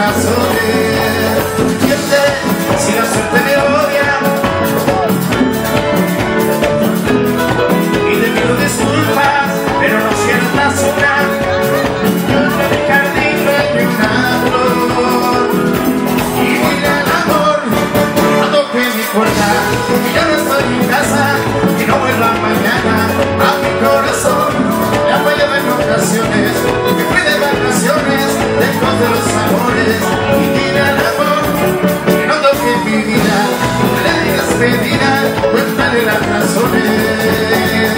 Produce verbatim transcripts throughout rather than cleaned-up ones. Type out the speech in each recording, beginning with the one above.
razones. Miente si la suerte me odia y te pido disculpas, pero no sientas una. En mi jardín no hay una flor y dile al amor no toque mi puerta, que ya no estoy en casa, que no vuelva mañana a mi corazón. Ya fue en ocasiones, me fui de vacaciones lejos de los amores, y dile al amor que no toque mi vida, no le digas pedida, cuéntale las razones.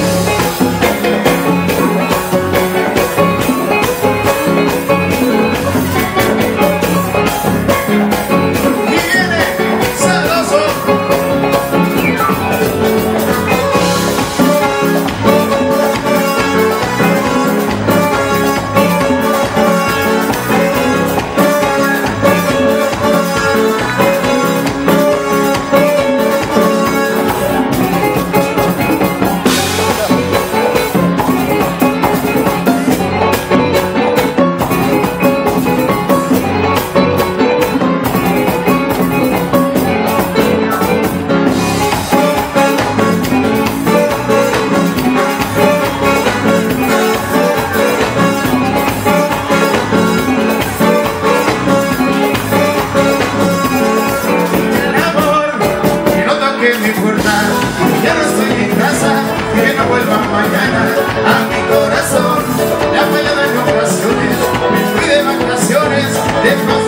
Ya no estoy en casa, que no vuelva mañana a mi corazón. Ya fue de ocasiones, me fui de vacaciones, de